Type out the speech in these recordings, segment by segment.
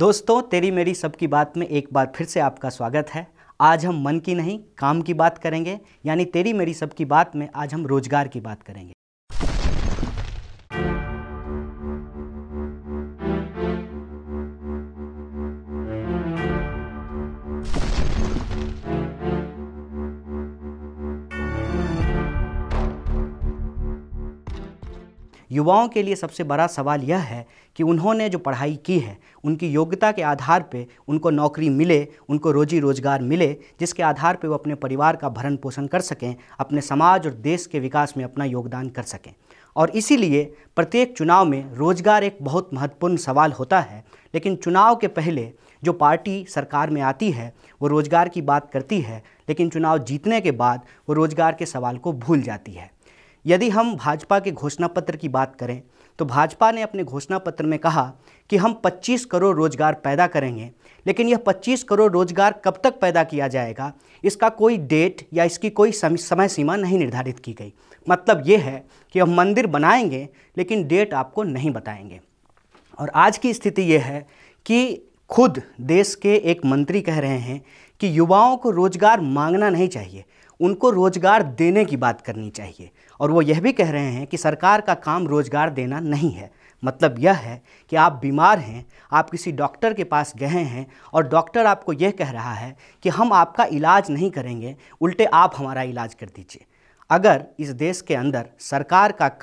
दोस्तों, तेरी मेरी सबकी बात में एक बार फिर से आपका स्वागत है। आज हम मन की नहीं काम की बात करेंगे, यानी तेरी मेरी सबकी बात में आज हम रोजगार की बात करेंगे। युवाओं के लिए सबसे बड़ा सवाल यह है कि उन्होंने जो पढ़ाई की है उनकी योग्यता के आधार पे उनको नौकरी मिले, उनको रोजी रोजगार मिले, जिसके आधार पे वो अपने परिवार का भरण पोषण कर सकें, अपने समाज और देश के विकास में अपना योगदान कर सकें। और इसीलिए प्रत्येक चुनाव में रोजगार एक बहुत महत्वपूर्ण सवाल होता है। लेकिन चुनाव के पहले जो पार्टी सरकार में आती है वो रोजगार की बात करती है, लेकिन चुनाव जीतने के बाद वो रोजगार के सवाल को भूल जाती है। यदि हम भाजपा के घोषणा पत्र की बात करें तो भाजपा ने अपने घोषणा पत्र में कहा कि हम 25 करोड़ रोजगार पैदा करेंगे, लेकिन यह 25 करोड़ रोजगार कब तक पैदा किया जाएगा इसका कोई डेट या इसकी कोई समय सीमा नहीं निर्धारित की गई। मतलब ये है कि हम मंदिर बनाएंगे लेकिन डेट आपको नहीं बताएंगे। और आज की स्थिति ये है कि खुद देश के एक मंत्री कह रहे हैं कि युवाओं को रोजगार मांगना नहीं चाहिए, उनको रोजगार देने की बात करनी चाहिए। और वो यह भी कह रहे हैं कि सरकार का काम रोजगार देना नहीं है। मतलब यह है कि आप बीमार हैं, आप किसी डॉक्टर के पास गए हैं और डॉक्टर आपको यह कह रहा है कि हम आपका इलाज नहीं करेंगे, उल्टे आप हमारा इलाज कर दीजिए। अगर इस देश के अंदर सरकार का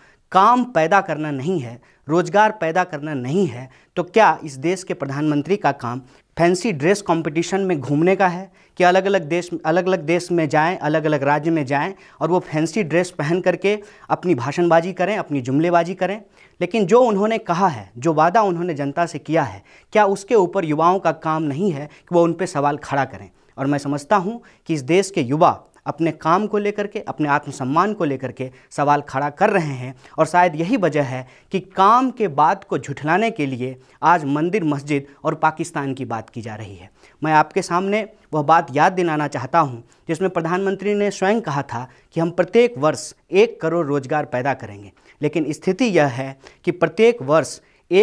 काम पैदा करना नहीं है, रोजगार पैदा करना नहीं है, तो क्या इस देश के प्रधानमंत्री का काम फैंसी ड्रेस कंपटीशन में घूमने का है कि अलग अलग देश में जाएं, अलग अलग राज्य में जाएं और वो फैंसी ड्रेस पहन करके अपनी भाषणबाजी करें, अपनी जुमलेबाजी करें? लेकिन जो उन्होंने कहा है, जो वादा उन्होंने जनता से किया है, क्या उसके ऊपर युवाओं का काम नहीं है कि वो उन पर सवाल खड़ा करें? और मैं समझता हूँ कि इस देश के युवा अपने काम को लेकर के, अपने आत्मसम्मान को लेकर के सवाल खड़ा कर रहे हैं। और शायद यही वजह है कि काम के बात को झुठलाने के लिए आज मंदिर, मस्जिद और पाकिस्तान की बात की जा रही है। मैं आपके सामने वह बात याद दिलाना चाहता हूं जिसमें प्रधानमंत्री ने स्वयं कहा था कि हम प्रत्येक वर्ष 1 करोड़ रोजगार पैदा करेंगे। लेकिन स्थिति यह है कि प्रत्येक वर्ष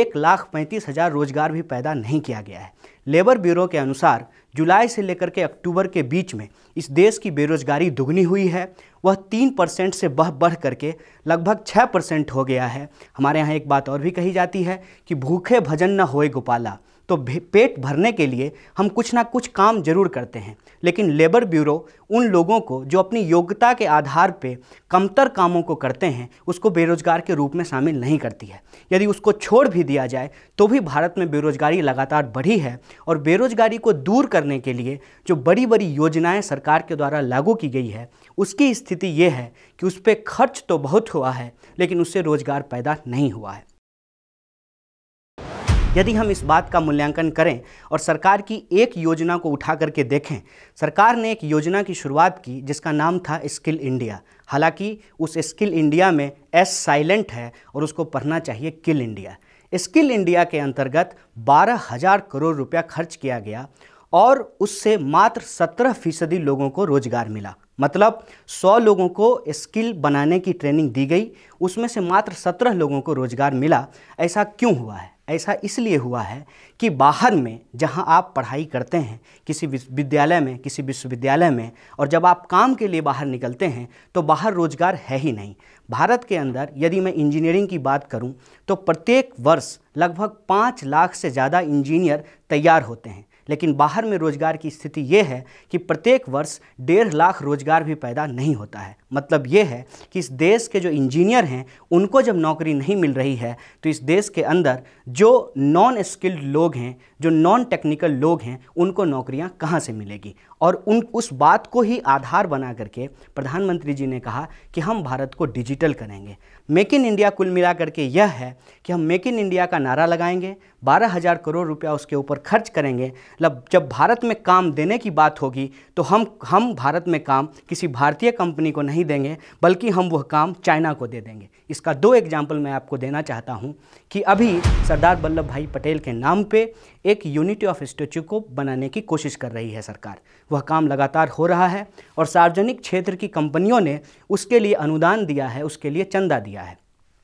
1,35,000 रोजगार भी पैदा नहीं किया गया है। लेबर ब्यूरो के अनुसार जुलाई से लेकर के अक्टूबर के बीच में इस देश की बेरोजगारी दुगनी हुई है। वह 3% से बढ़ करके लगभग 6% हो गया है। हमारे यहाँ एक बात और भी कही जाती है कि भूखे भजन न होए गोपाला। तो पेट भरने के लिए हम कुछ ना कुछ काम जरूर करते हैं, लेकिन लेबर ब्यूरो उन लोगों को जो अपनी योग्यता के आधार पे कमतर कामों को करते हैं उसको बेरोजगार के रूप में शामिल नहीं करती है। यदि उसको छोड़ भी दिया जाए तो भी भारत में बेरोजगारी लगातार बढ़ी है। और बेरोजगारी को दूर करने के लिए जो बड़ी बड़ी योजनाएं सरकार के द्वारा लागू की गई है उसकी स्थिति ये है कि उस पर खर्च तो बहुत हुआ है लेकिन उससे रोजगार पैदा नहीं हुआ है। यदि हम इस बात का मूल्यांकन करें और सरकार की एक योजना को उठा करके देखें, सरकार ने एक योजना की शुरुआत की जिसका नाम था स्किल इंडिया। हालांकि उस स्किल इंडिया में एस साइलेंट है और उसको पढ़ना चाहिए किल इंडिया। स्किल इंडिया के अंतर्गत 12,000 करोड़ रुपया खर्च किया गया और उससे मात्र 17% लोगों को रोजगार मिला। मतलब 100 लोगों को स्किल बनाने की ट्रेनिंग दी गई, उसमें से मात्र 17 लोगों को रोजगार मिला। ऐसा क्यों हुआ है? ऐसा इसलिए हुआ है कि बाहर में जहां आप पढ़ाई करते हैं किसी विद्यालय में, किसी विश्वविद्यालय में, और जब आप काम के लिए बाहर निकलते हैं तो बाहर रोजगार है ही नहीं। भारत के अंदर यदि मैं इंजीनियरिंग की बात करूं तो प्रत्येक वर्ष लगभग 5 लाख से ज़्यादा इंजीनियर तैयार होते हैं, लेकिन बाहर में रोजगार की स्थिति ये है कि प्रत्येक वर्ष 1.5 लाख रोजगार भी पैदा नहीं होता है। मतलब ये है कि इस देश के जो इंजीनियर हैं उनको जब नौकरी नहीं मिल रही है तो इस देश के अंदर जो नॉन स्किल्ड लोग हैं, जो नॉन टेक्निकल लोग हैं, उनको नौकरियां कहां से मिलेगी? और उस बात को ही आधार बना करके प्रधानमंत्री जी ने कहा कि हम भारत को डिजिटल करेंगे। मेक इन इंडिया कुल मिला करके यह है कि हम मेक इन इंडिया का नारा लगाएंगे, 12,000 करोड़ रुपया उसके ऊपर खर्च करेंगे। मतलब जब भारत में काम देने की बात होगी तो हम भारत में काम किसी भारतीय कंपनी को नहीं देंगे, बल्कि हम वह काम चाइना को दे देंगे। इसका 2 एग्जाम्पल मैं आपको देना चाहता हूँ कि अभी सरदार वल्लभ भाई पटेल के नाम पे एक यूनिटी ऑफ स्टैच्यू को बनाने की कोशिश कर रही है सरकार। वह काम लगातार हो रहा है और सार्वजनिक क्षेत्र की कंपनियों ने उसके लिए अनुदान दिया है, उसके लिए चंदा दिया है।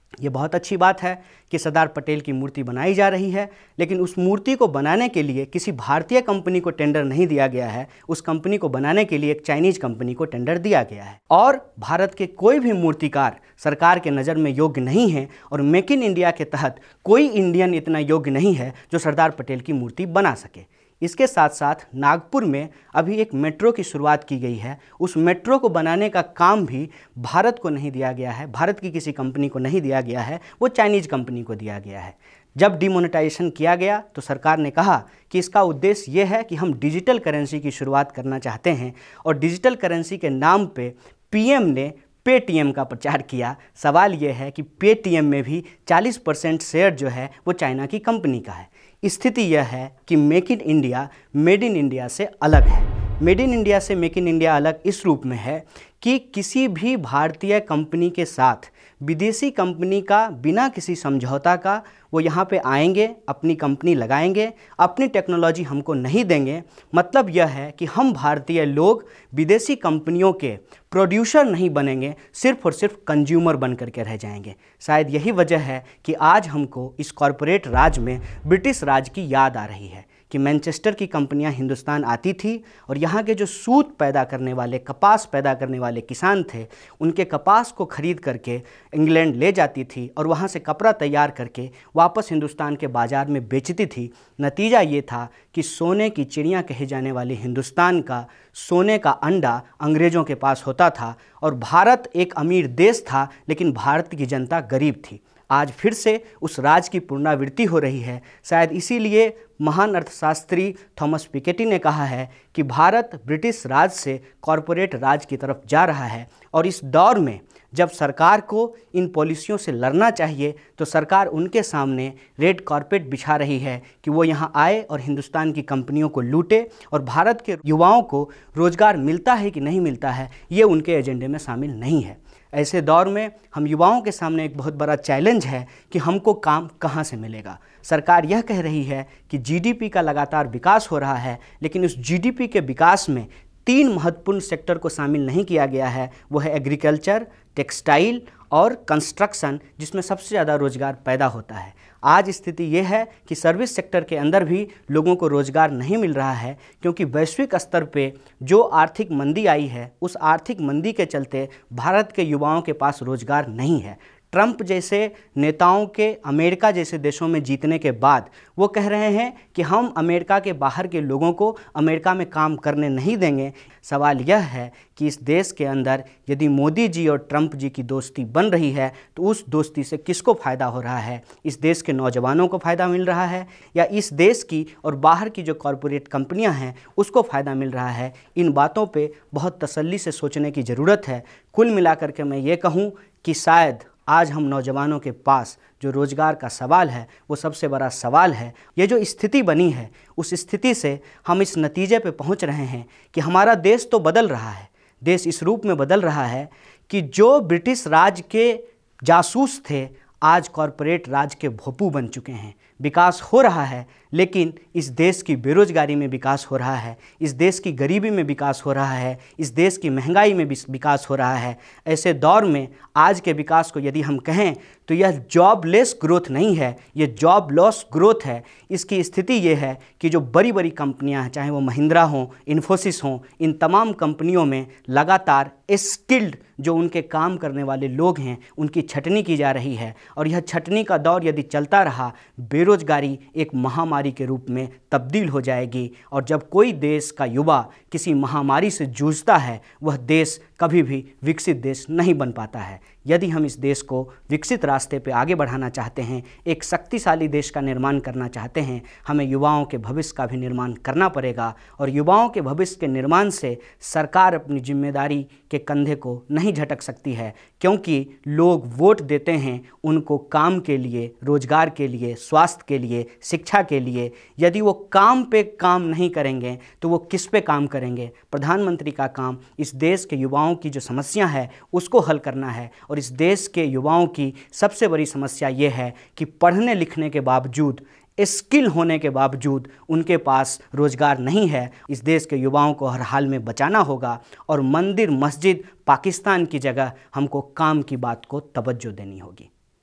ये बहुत अच्छी बात है कि सरदार पटेल की मूर्ति बनाई जा रही है, लेकिन उस मूर्ति को बनाने के लिए किसी भारतीय कंपनी को टेंडर नहीं दिया गया है। उस कंपनी को बनाने के लिए एक चाइनीज कंपनी को टेंडर दिया गया है। और भारत के कोई भी मूर्तिकार सरकार के नज़र में योग्य नहीं है, और मेक इन इंडिया के तहत कोई इंडियन इतना योग्य नहीं है जो सरदार पटेल की मूर्ति बना सके। इसके साथ साथ नागपुर में अभी एक मेट्रो की शुरुआत की गई है। उस मेट्रो को बनाने का काम भी भारत को नहीं दिया गया है, भारत की किसी कंपनी को नहीं दिया गया है, वो चाइनीज कंपनी को दिया गया है। जब डिमोनेटाइजेशन किया गया तो सरकार ने कहा कि इसका उद्देश्य ये है कि हम डिजिटल करेंसी की शुरुआत करना चाहते हैं, और डिजिटल करेंसी के नाम पे पीएम ने पेटीएम का प्रचार किया। सवाल यह है कि पेटीएम में भी 40% शेयर जो है वो चाइना की कंपनी का है। स्थिति यह है कि make in India made in India से अलग है। मेड इन इंडिया से मेक इन इंडिया अलग इस रूप में है कि किसी भी भारतीय कंपनी के साथ विदेशी कंपनी का बिना किसी समझौता का वो यहाँ पे आएंगे, अपनी कंपनी लगाएंगे, अपनी टेक्नोलॉजी हमको नहीं देंगे। मतलब यह है कि हम भारतीय लोग विदेशी कंपनियों के प्रोड्यूसर नहीं बनेंगे, सिर्फ और सिर्फ कंज्यूमर बन करके रह जाएंगे। शायद यही वजह है कि आज हमको इस कॉरपोरेट राज में ब्रिटिश राज की याद आ रही है कि मैनचेस्टर की कंपनियां हिंदुस्तान आती थी और यहाँ के जो सूत पैदा करने वाले, कपास पैदा करने वाले किसान थे, उनके कपास को खरीद करके इंग्लैंड ले जाती थी और वहाँ से कपड़ा तैयार करके वापस हिंदुस्तान के बाज़ार में बेचती थी। नतीजा ये था कि सोने की चिड़िया कहे जाने वाली हिंदुस्तान का सोने का अंडा अंग्रेज़ों के पास होता था, और भारत एक अमीर देश था लेकिन भारत की जनता गरीब थी। आज फिर से उस राज की पुनरावृत्ति हो रही है। शायद इसीलिए महान अर्थशास्त्री थॉमस पिकेटी ने कहा है कि भारत ब्रिटिश राज से कॉरपोरेट राज की तरफ जा रहा है, और इस दौर में जब सरकार को इन पॉलिसियों से लड़ना चाहिए तो सरकार उनके सामने रेड कारपेट बिछा रही है कि वो यहाँ आए और हिंदुस्तान की कंपनियों को लूटे, और भारत के युवाओं को रोज़गार मिलता है कि नहीं मिलता है ये उनके एजेंडे में शामिल नहीं है। ऐसे दौर में हम युवाओं के सामने एक बहुत बड़ा चैलेंज है कि हमको काम कहाँ से मिलेगा। सरकार यह कह रही है कि जीडीपी का लगातार विकास हो रहा है, लेकिन उस जीडीपी के विकास में 3 महत्वपूर्ण सेक्टर को शामिल नहीं किया गया है। वो है एग्रीकल्चर, टेक्सटाइल और कंस्ट्रक्शन, जिसमें सबसे ज़्यादा रोज़गार पैदा होता है। आज स्थिति ये है कि सर्विस सेक्टर के अंदर भी लोगों को रोज़गार नहीं मिल रहा है, क्योंकि वैश्विक स्तर पे जो आर्थिक मंदी आई है उस आर्थिक मंदी के चलते भारत के युवाओं के पास रोज़गार नहीं है। ट्रंप जैसे नेताओं के अमेरिका जैसे देशों में जीतने के बाद वो कह रहे हैं कि हम अमेरिका के बाहर के लोगों को अमेरिका में काम करने नहीं देंगे। सवाल यह है कि इस देश के अंदर यदि मोदी जी और ट्रंप जी की दोस्ती बन रही है तो उस दोस्ती से किसको फ़ायदा हो रहा है? इस देश के नौजवानों को फ़ायदा मिल रहा है या इस देश की और बाहर की जो कॉरपोरेट कंपनियां हैं उसको फ़ायदा मिल रहा है? इन बातों पे बहुत तसल्ली से सोचने की ज़रूरत है। कुल मिलाकर के मैं ये कहूँ कि शायद आज हम नौजवानों के पास जो रोज़गार का सवाल है वो सबसे बड़ा सवाल है। ये जो स्थिति बनी है उस स्थिति से हम इस नतीजे पे पहुंच रहे हैं कि हमारा देश तो बदल रहा है। देश इस रूप में बदल रहा है कि जो ब्रिटिश राज के जासूस थे आज कॉरपोरेट राज के भोंपू बन चुके हैं। विकास हो रहा है, लेकिन इस देश की बेरोज़गारी में विकास हो रहा है, इस देश की गरीबी में विकास हो रहा है, इस देश की महंगाई में विकास हो रहा है। ऐसे दौर में आज के विकास को यदि हम कहें तो यह जॉबलेस ग्रोथ नहीं है, ये जॉब लॉस ग्रोथ है। इसकी स्थिति ये है कि जो बड़ी बड़ी कंपनियां हैं, चाहे वो महिंद्रा हों, इन्फोसिस हों, इन तमाम कंपनियों में लगातार स्किल्ड जो उनके काम करने वाले लोग हैं उनकी छटनी की जा रही है, और यह छटनी का दौर यदि चलता रहा बेरोजगारी एक महामारी के रूप में तब्दील हो जाएगी। और जब कोई देश का युवा किसी महामारी से जूझता है वह देश कभी भी विकसित देश नहीं बन पाता है। यदि हम इस देश को विकसित रास्ते पे आगे बढ़ाना चाहते हैं, एक शक्तिशाली देश का निर्माण करना चाहते हैं, हमें युवाओं के भविष्य का भी निर्माण करना पड़ेगा। और युवाओं के भविष्य के निर्माण से सरकार अपनी जिम्मेदारी के कंधे को नहीं झटक सकती है, क्योंकि लोग वोट देते हैं उनको काम के लिए, रोजगार के लिए, स्वास्थ्य के लिए, शिक्षा के लिए। यदि वो काम पे काम नहीं करेंगे तो वो किस पे काम करेंगे? प्रधानमंत्री का काम इस देश के युवाओं की जो समस्या है उसको हल करना है, और इस देश के युवाओं की सबसे बड़ी समस्या ये है कि पढ़ने लिखने के बावजूद, स्किल होने के बावजूद उनके पास रोजगार नहीं है। इस देश के युवाओं को हर हाल में बचाना होगा, और मंदिर मस्जिद पाकिस्तान की जगह हमको काम की बात को तवज्जो देनी होगी।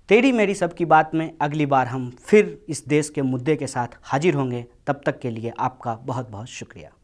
तेरी मेरी सबकी बात में अगली बार हम फिर इस देश के मुद्दे के साथ हाजिर होंगे। तब तक के लिए आपका बहुत बहुत शुक्रिया।